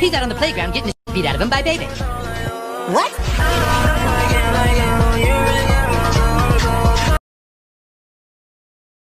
He's out on the playground getting his beat out of him by Baby. What?